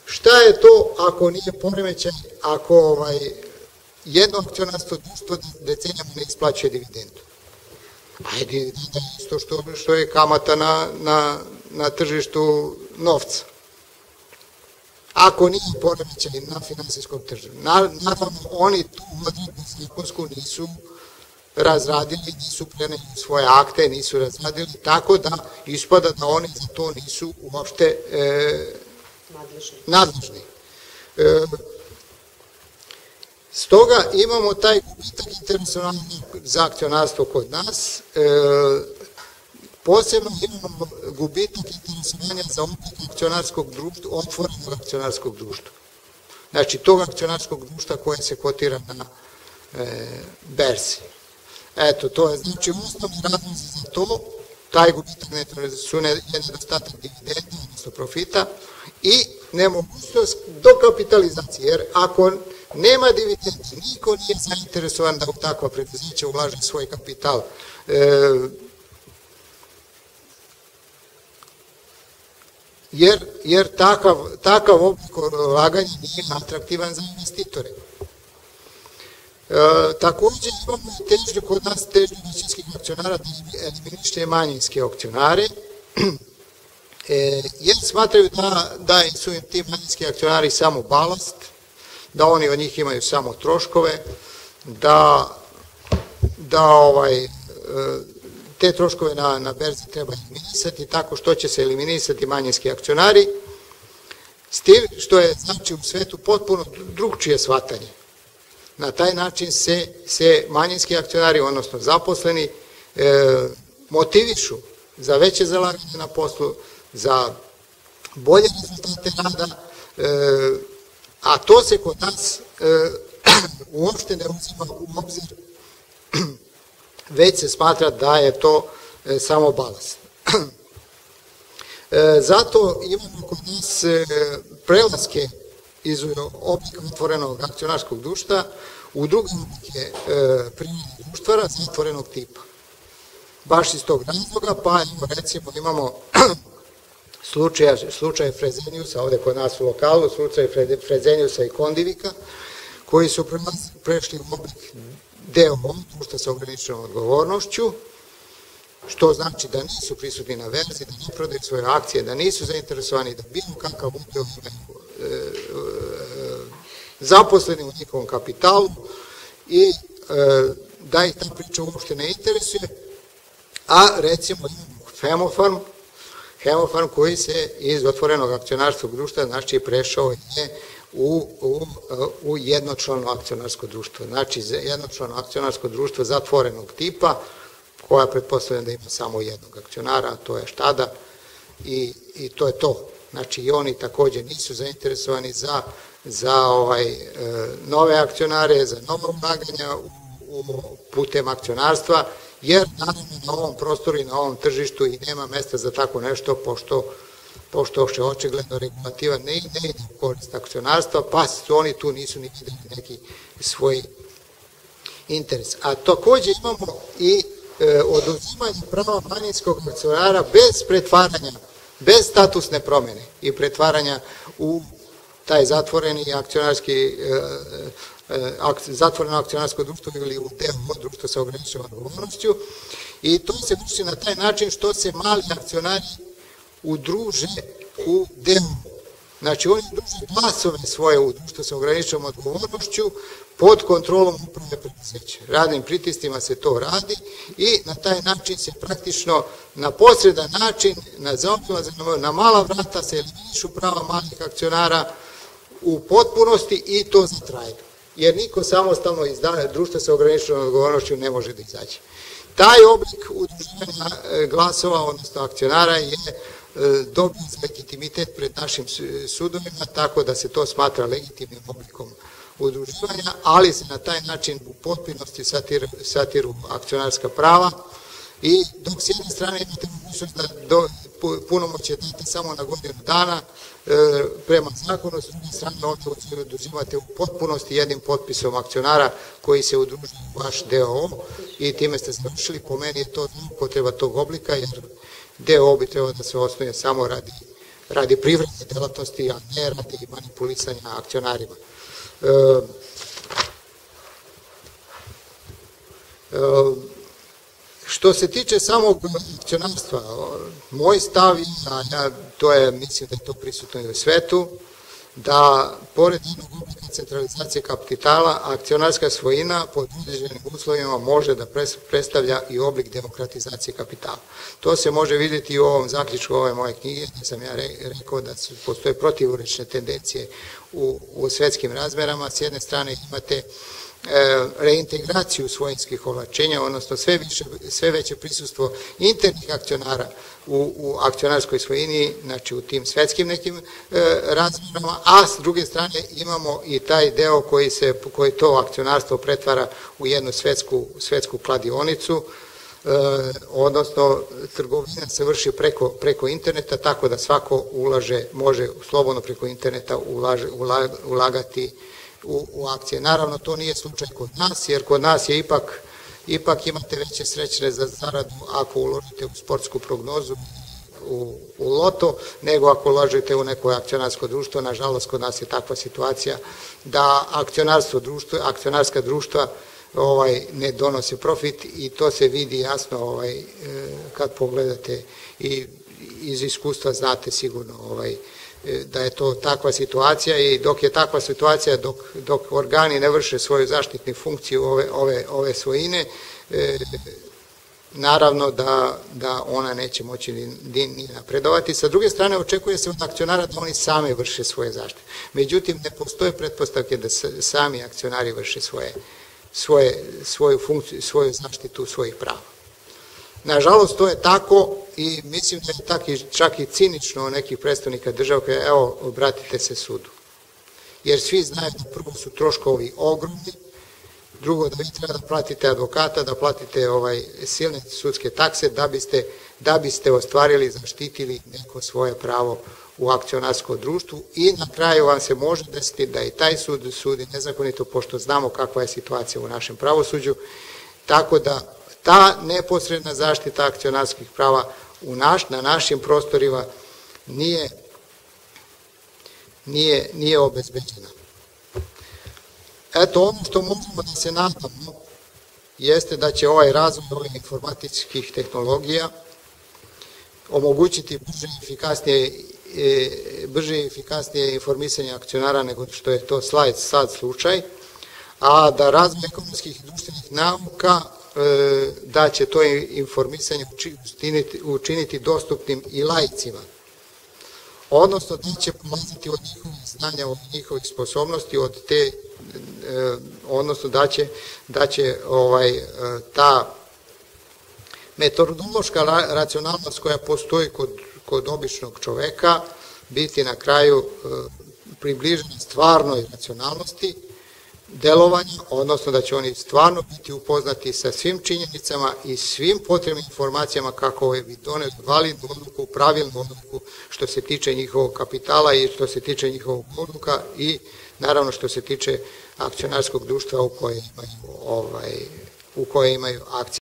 Šta je to ako nije poremećaj, ako jedno akcionarsko društvo decenijama ne isplaćuje dividendu? A dividenda je isto što je kamata na tržištu novca. Ako nije poremećaj na finansijskom tržištu. Naravno, oni tu odredbu zakonsku nisu razradili, nisu preneli svoje akte, nisu razradili, tako da ispada da oni za to nisu uopšte nadležni. Stoga imamo taj gubitak interesovanja za akcionarstvo kod nas, posebno imamo gubitak interesovanja za oblik akcionarskog društva, otvorenog akcionarskog društva. Znači, tog akcionarskog društva koje se kotira na berzi. Eto, to je znači osnovni razlozi za to, taj gubitak su nedostatak dividendi, odnosno profita, i nemogućnost dokapitalizacije, jer ako nema dividendi, niko nije zainteresovan da u takva preduzeća ulaže svoj kapital. Jer takav oblik ulaganja nije atraktivan za investitore. Također imamo težnju kod nas većinskih akcionara da eliminiše manjinske akcionare, jer smatraju da su im ti manjinski akcionari samo balast, da oni od njih imaju samo troškove, da te troškove na berzi treba eliminisati tako što će se eliminisati manjinski akcionari, s tim što je znači u svetu potpuno drugčije shvatanje. Na taj način se manjinski akcionari, odnosno zaposleni, motivišu za veće zalaganje na poslu, za bolje rezultate rada, a to se kod nas uopšte ne uzima u obzir, već se smatra da je to samo balast. Zato imamo kod nas prelaske iz oblika otvorenog akcionarskog društva u druge oblike privrednih društva zatvorenog tipa. Baš iz tog razloga, pa recimo imamo slučaj Frezeniusa, ovde kod nas u lokalu, slučaj Frezeniusa i Kondivika, koji su prešli u oblik DOO, društva sa ograničenom odgovornošću, što znači da nisu prisutni na berzi, da ne prodaju svoje akcije, da nisu zainteresovani, da bilo kakav udeo zaposleni u njihovom kapitalu i da ih ta priča uopšte ne interesuje, a recimo imamo Hemofarm koji se iz otvorenog akcionarskog društva znači prešao je u jednočlano akcionarsko društvo. Znači jednočlano akcionarsko društvo zatvorenog tipa, koja pretpostavljam da ima samo jednog akcionara, a to je Štada, i to je to. Znači i oni također nisu zainteresovani za nove akcionare, za nove ulaganja putem akcionarstva, jer naravno na ovom prostoru i na ovom tržištu i nema mesta za tako nešto, pošto še očigledno regulativa ne ide u korist akcionarstva, pa oni tu nisu ni videli neki svoj interes. A također imamo i oduzimanje prava manjinskog akcionara bez pretvaranja, bez statusne promjene i pretvaranja u taj zatvoreni akcionarski zatvoreno akcionarsko društvo ili u DOO, društvo sa ograničenom odgovornošću, i to se vrši na taj način što se mali akcionari udruže u DOO. Znači oni udruže glasove svoje u društvo sa ograničenom odgovornošću pod kontrolom uprave preduzeća. Radnim pritiscima se to radi i na taj način se praktično na posredan način, na mala vrata se eliminišu prava malih akcionara u potpunosti i to za trajno. Jer niko samostalno iz društva sa ograničenom odgovornošću ne može da izađe. Taj oblik udruživanja glasova, odnosno akcionara, je dobio legitimitet pred našim sudovima, tako da se to smatra legitimnim oblikom udruživanja, ali se na taj način u potpunosti satiru akcionarska prava, i dok s jedne strane imate mogućnost da punomoć je date samo na godinu dana prema zakonu, s druge strane ovdje oduzimate u potpunosti jednim potpisom akcionara koji se udružuje u vaš DOO i time ste završili. Po meni je to zloupotreba tog oblika, jer DOO bi trebalo da se osnuje samo radi privredne delatnosti, a ne radi manipulisanja akcionarima. Što se tiče samog akcionarstva, moj stav, to je, mislim da je to prisutno i u svetu, da pored jednog oblika centralizacije kapitala, akcionarska svojina pod određenim uslovima može da predstavlja i oblik demokratizacije kapitala. To se može vidjeti i u ovom zaključku ove moje knjige, gdje sam ja rekao da postoje protivurečne tendencije u svetskim razmerama. S jedne strane imate reintegraciju svojinskih ovlačenja, odnosno sve veće prisustvo internih akcionara u akcionarskoj svojini, znači u tim svetskim nekim razmjerama, a s druge strane imamo i taj deo koji to akcionarstvo pretvara u jednu svetsku kladionicu, odnosno trgovina se vrši preko interneta, tako da svako može slobodno preko interneta ulagati u akcije. Naravno, to nije slučaj kod nas, jer kod nas je ipak imate veće srećne za zaradu ako uložite u sportsku prognozu, u loto, nego ako uložite u neko akcionarsko društvo. Nažalost, kod nas je takva situacija da akcionarska društva ne donose profit i to se vidi jasno kad pogledate i iz iskustva znate sigurno da je to takva situacija i dok je takva situacija, dok organi ne vrše svoju zaštitnu funkciju ove svojine, naravno da ona neće moći ni napredovati. Sa druge strane, očekuje se od akcionara da oni sami vrše svoje zaštite. Međutim, ne postoje pretpostavke da sami akcionari vrše svoju funkciju, svoju zaštitu svojih prava. Nažalost, to je tako i mislim da je čak i cinično nekih predstavnika država koje, evo, obratite se sudu. Jer svi znaju da prvo su troškovi ogromni, drugo da vi treba da platite advokata, da platite silne sudske takse da biste ostvarili, zaštitili neko svoje pravo u akcionarskom društvu i na kraju vam se može desiti da i taj sud sudi nezakonito, pošto znamo kakva je situacija u našem pravosuđu, tako da ta neposredna zaštita akcionarskih prava na našim prostorima nije obezbeđena. Eto, ono što možemo da se nadamo jeste da će ovaj razvoj ovih informatičkih tehnologija omogućiti brže i efikasnije informisanje akcionara nego što je to sad slučaj, a da razvoj ekonomskih i društvenih nauka da će to informisanje učiniti dostupnim i laicima, odnosno da će polaziti od njihovih znanja, od njihovih sposobnosti, odnosno da će ta metodološka racionalnost koja postoji kod običnog čoveka biti na kraju približena stvarnoj racionalnosti delovanja, odnosno da će oni stvarno biti upoznati sa svim činjenicama i svim potrebnim informacijama kako bi doneli validnu odluku, pravilnu odluku što se tiče njihovog kapitala i što se tiče njihovog odluka i naravno što se tiče akcionarskog društva u koje imaju akcije.